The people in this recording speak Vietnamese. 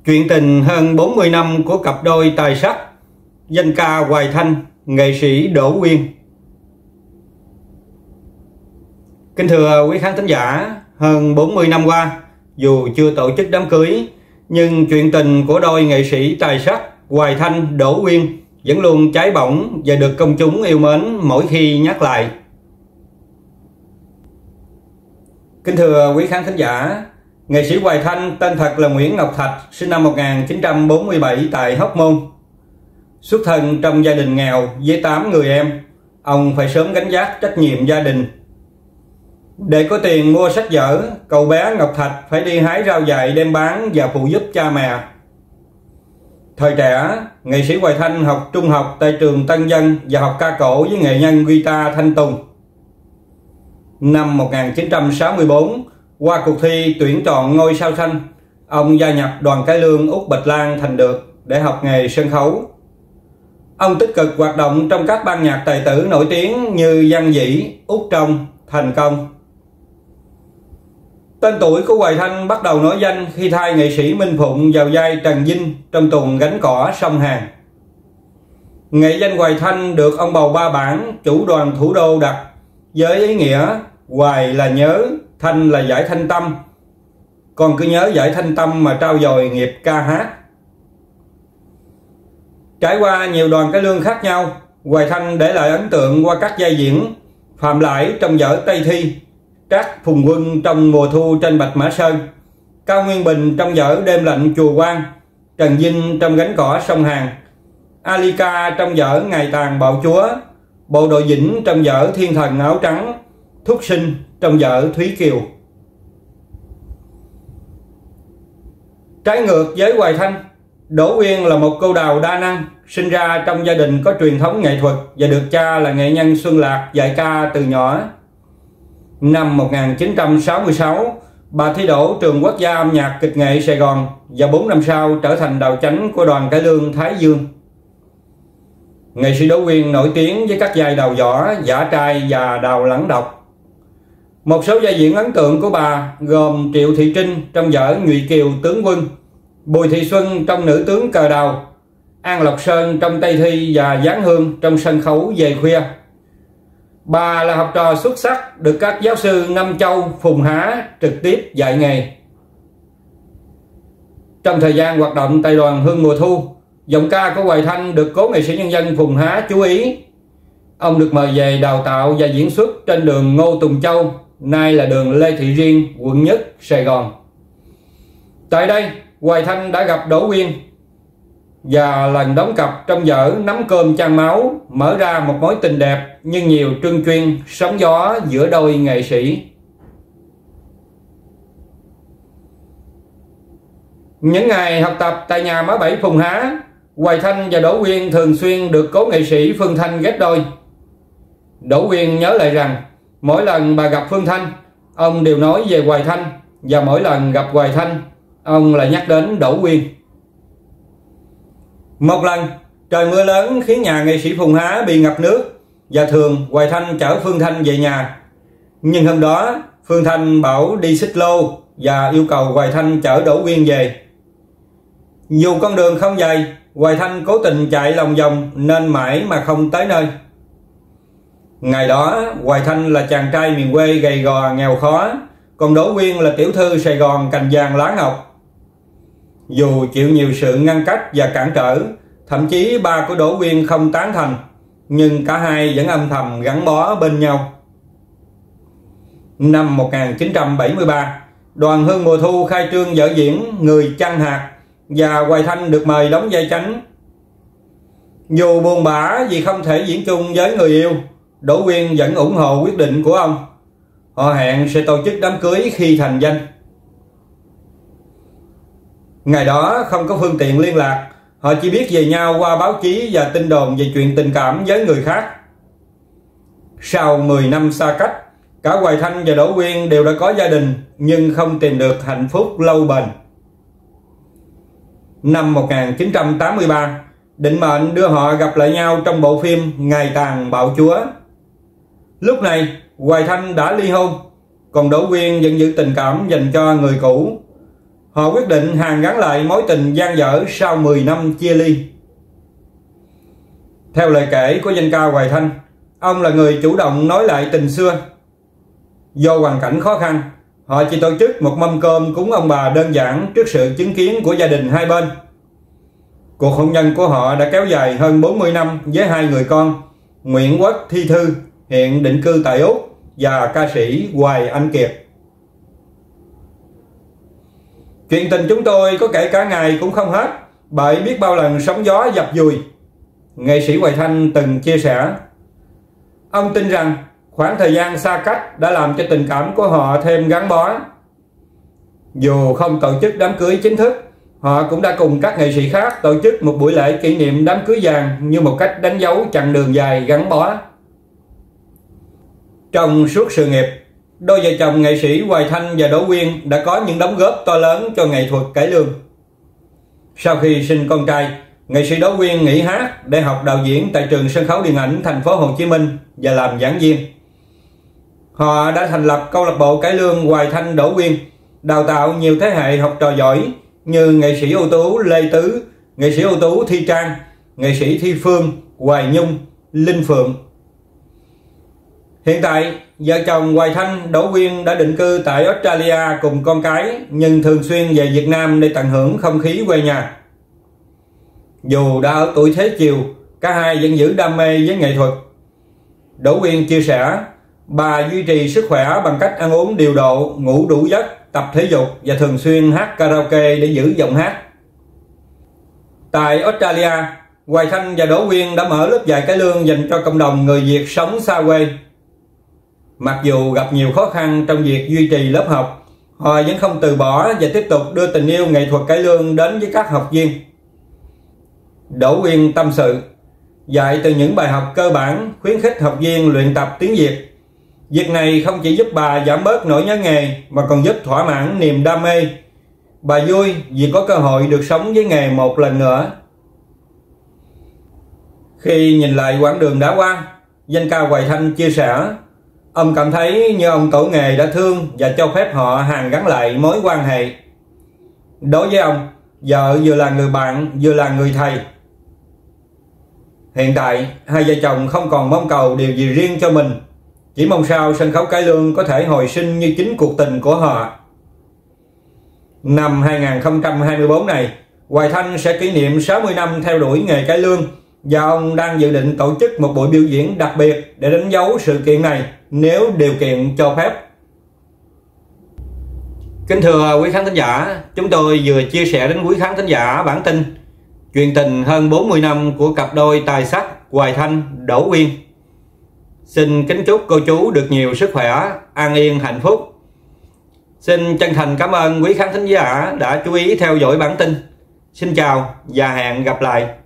Chuyện tình hơn 40 năm của cặp đôi tài sắc danh ca Hoài Thanh, nghệ sĩ Đỗ Quyên. Kính thưa quý khán thính giả, hơn 40 năm qua, dù chưa tổ chức đám cưới, nhưng chuyện tình của đôi nghệ sĩ tài sắc Hoài Thanh, Đỗ Quyên vẫn luôn cháy bỏng và được công chúng yêu mến mỗi khi nhắc lại. Kính thưa quý khán thính giả, nghệ sĩ Hoài Thanh tên thật là Nguyễn Ngọc Thạch, sinh năm 1947 tại Hóc Môn. Xuất thân trong gia đình nghèo với 8 người em, ông phải sớm gánh vác trách nhiệm gia đình. Để có tiền mua sách vở, cậu bé Ngọc Thạch phải đi hái rau dại đem bán và phụ giúp cha mẹ. Thời trẻ, nghệ sĩ Hoài Thanh học trung học tại trường Tân Dân và học ca cổ với nghệ nhân guitar Thanh Tùng. Năm 1964, qua cuộc thi tuyển chọn ngôi sao xanh, ông gia nhập đoàn cải lương Út Bạch Lan Thành Được để học nghề sân khấu. Ông tích cực hoạt động trong các ban nhạc tài tử nổi tiếng như Văn Vĩ, Út Trong, Thành Công. Tên tuổi của Hoài Thanh bắt đầu nổi danh khi thay nghệ sĩ Minh Phụng vào vai Trần Vinh trong tuồng Gánh Cỏ Sông Hàn. Nghệ danh Hoài Thanh được ông bầu Ba Bản, chủ đoàn Thủ Đô đặt với ý nghĩa Hoài là nhớ, Thanh là giải thanh tâm, còn cứ nhớ giải thanh tâm mà trao dồi nghiệp ca hát. Trải qua nhiều đoàn cải lương khác nhau, Hoài Thanh để lại ấn tượng qua các vai diễn Phạm Lãi trong vở Tây Thi, Trác Phùng Quân trong Mùa Thu trên Bạch Mã Sơn, Cao Nguyên Bình trong vở Đêm Lạnh Chùa Quan, Trần Vinh trong Gánh Cỏ Sông Hàn, Alika trong vở Ngày Tàn Bạo Chúa, Bộ Đội Vĩnh trong vở Thiên Thần Áo Trắng, Thúc Sinh trong vở Thúy Kiều. Trái ngược với Hoài Thanh, Đỗ Quyên là một cô đào đa năng, sinh ra trong gia đình có truyền thống nghệ thuật và được cha là nghệ nhân Xuân Lạc dạy ca từ nhỏ. Năm 1966, bà thi đỗ trường Quốc gia âm nhạc kịch nghệ Sài Gòn và 4 năm sau trở thành đào chánh của đoàn cải lương Thái Dương. Nghệ sĩ Đỗ Quyên nổi tiếng với các vai đào võ, giả trai và đào lẳng độc. Một số vai diễn ấn tượng của bà gồm Triệu Thị Trinh trong vở Nhụy Kiều Tướng Quân, Bùi Thị Xuân trong Nữ Tướng Cờ Đào, An Lộc Sơn trong Tây Thi và Giáng Hương trong Sân Khấu Về Khuya. Bà là học trò xuất sắc được các giáo sư Nam Châu, Phùng Há trực tiếp dạy nghề. Trong thời gian hoạt động tại đoàn Hương Mùa Thu, giọng ca của Hoài Thanh được cố nghệ sĩ nhân dân Phùng Há chú ý. Ông được mời về đào tạo và diễn xuất trên đường Ngô Tùng Châu, nay là đường Lê Thị Riêng, quận Nhất, Sài Gòn. Tại đây, Hoài Thanh đã gặp Đỗ Quyên và lần đóng cặp trong vở Nắm Cơm Chan Máu mở ra một mối tình đẹp nhưng nhiều trương chuyên, sóng gió giữa đôi nghệ sĩ. Những ngày học tập tại nhà má bảy Phùng Há, Hoài Thanh và Đỗ Quyên thường xuyên được cố nghệ sĩ Phương Thanh ghép đôi. Đỗ Quyên nhớ lại rằng mỗi lần bà gặp Phương Thanh, ông đều nói về Hoài Thanh, và mỗi lần gặp Hoài Thanh, ông lại nhắc đến Đỗ Quyên. Một lần, trời mưa lớn khiến nhà nghệ sĩ Phùng Há bị ngập nước và thường Hoài Thanh chở Phương Thanh về nhà. Nhưng hôm đó, Phương Thanh bảo đi xích lô và yêu cầu Hoài Thanh chở Đỗ Quyên về. Dù con đường không dày, Hoài Thanh cố tình chạy lòng vòng nên mãi mà không tới nơi. Ngày đó, Hoài Thanh là chàng trai miền quê gầy gò nghèo khó, còn Đỗ Quyên là tiểu thư Sài Gòn cành vàng lá ngọc. Dù chịu nhiều sự ngăn cách và cản trở, thậm chí ba của Đỗ Quyên không tán thành, nhưng cả hai vẫn âm thầm gắn bó bên nhau. Năm 1973, đoàn Hương Mùa Thu khai trương vở diễn Người Chăn Hạt và Hoài Thanh được mời đóng vai chánh. Dù buồn bã vì không thể diễn chung với người yêu, Đỗ Quyên vẫn ủng hộ quyết định của ông. Họ hẹn sẽ tổ chức đám cưới khi thành danh. Ngày đó không có phương tiện liên lạc, họ chỉ biết về nhau qua báo chí và tin đồn về chuyện tình cảm với người khác. Sau 10 năm xa cách, cả Hoài Thanh và Đỗ Quyên đều đã có gia đình nhưng không tìm được hạnh phúc lâu bền. Năm 1983, định mệnh đưa họ gặp lại nhau trong bộ phim Ngày Tàn Bạo Chúa. Lúc này, Hoài Thanh đã ly hôn, còn Đỗ Quyên vẫn giữ tình cảm dành cho người cũ. họ quyết định hàn gắn lại mối tình dang dở sau 10 năm chia ly. Theo lời kể của danh ca Hoài Thanh, ông là người chủ động nói lại tình xưa. Do hoàn cảnh khó khăn, họ chỉ tổ chức một mâm cơm cúng ông bà đơn giản trước sự chứng kiến của gia đình hai bên. Cuộc hôn nhân của họ đã kéo dài hơn 40 năm với hai người con, Nguyễn Quốc Thi Thư, hiện định cư tại Úc, và ca sĩ Hoài Anh Kiệt. Chuyện tình chúng tôi có kể cả ngày cũng không hết, bởi biết bao lần sóng gió dập dùi. Nghệ sĩ Hoài Thanh từng chia sẻ, ông tin rằng khoảng thời gian xa cách đã làm cho tình cảm của họ thêm gắn bó. Dù không tổ chức đám cưới chính thức, họ cũng đã cùng các nghệ sĩ khác tổ chức một buổi lễ kỷ niệm đám cưới vàng như một cách đánh dấu chặng đường dài gắn bó. Trong suốt sự nghiệp, đôi vợ chồng nghệ sĩ Hoài Thanh và Đỗ Quyên đã có những đóng góp to lớn cho nghệ thuật cải lương. Sau khi sinh con trai, nghệ sĩ Đỗ Quyên nghỉ hát để học đạo diễn tại trường sân khấu điện ảnh thành phố Hồ Chí Minh và làm giảng viên. Họ đã thành lập câu lạc bộ cải lương Hoài Thanh Đỗ Quyên, đào tạo nhiều thế hệ học trò giỏi như nghệ sĩ ưu tú Lê Tứ, nghệ sĩ ưu tú Thi Trang, nghệ sĩ Thi Phương, Hoài Nhung, Linh Phượng. Hiện tại, vợ chồng Hoài Thanh Đỗ Quyên đã định cư tại Australia cùng con cái, nhưng thường xuyên về Việt Nam để tận hưởng không khí quê nhà. Dù đã ở tuổi xế chiều, cả hai vẫn giữ đam mê với nghệ thuật. Đỗ Quyên chia sẻ, bà duy trì sức khỏe bằng cách ăn uống điều độ, ngủ đủ giấc, tập thể dục và thường xuyên hát karaoke để giữ giọng hát. Tại Australia, Hoài Thanh và Đỗ Quyên đã mở lớp dạy cải lương dành cho cộng đồng người Việt sống xa quê. Mặc dù gặp nhiều khó khăn trong việc duy trì lớp học, họ vẫn không từ bỏ và tiếp tục đưa tình yêu nghệ thuật cải lương đến với các học viên. Đỗ Quyên tâm sự, dạy từ những bài học cơ bản, khuyến khích học viên luyện tập tiếng Việt. Việc này không chỉ giúp bà giảm bớt nỗi nhớ nghề mà còn giúp thỏa mãn niềm đam mê. Bà vui vì có cơ hội được sống với nghề một lần nữa. Khi nhìn lại quãng đường đã qua, danh ca Hoài Thanh chia sẻ, ông cảm thấy như ông tổ nghề đã thương và cho phép họ hàn gắn lại mối quan hệ. Đối với ông, vợ vừa là người bạn vừa là người thầy. Hiện tại, hai vợ chồng không còn mong cầu điều gì riêng cho mình, chỉ mong sao sân khấu cải lương có thể hồi sinh như chính cuộc tình của họ. Năm 2024 này, Hoài Thanh sẽ kỷ niệm 60 năm theo đuổi nghề cải lương, và ông đang dự định tổ chức một buổi biểu diễn đặc biệt để đánh dấu sự kiện này nếu điều kiện cho phép. Kính thưa quý khán thính giả, chúng tôi vừa chia sẻ đến quý khán thính giả bản tin chuyện tình hơn 40 năm của cặp đôi tài sắc Hoài Thanh Đỗ Quyên. Xin kính chúc cô chú được nhiều sức khỏe, an yên, hạnh phúc. Xin chân thành cảm ơn quý khán thính giả đã chú ý theo dõi bản tin. Xin chào và hẹn gặp lại.